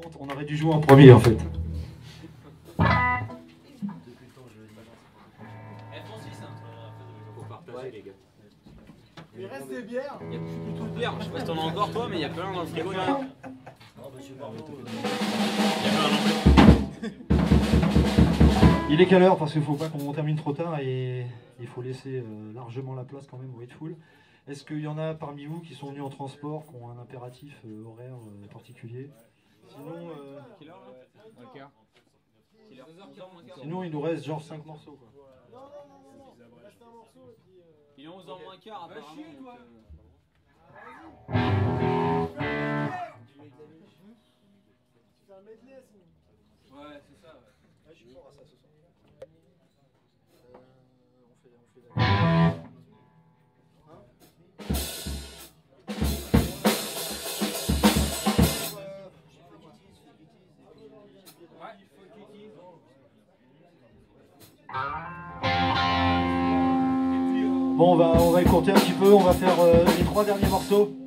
contre, on aurait dû jouer en premier en fait. Il reste des bières. Il y a plus du tout de bière. Je sais pas si t'en as encore toi, mais il y a plein dans le frigo là. Il est quelle heure? Parce qu'il ne faut pas qu'on termine trop tard et il faut laisser largement la place quand même au Waitful. Est-ce qu'il y en a parmi vous qui sont venus en transport, qui ont un impératif horaire particulier? Sinon, il nous reste genre 5 morceaux. Quoi. Il est 11h moins quart apparemment. Ouais, c'est ça. Ouais, je suis fort à ça ce soir. On fait Bon, on va écourter un petit peu, on va faire les 3 derniers morceaux.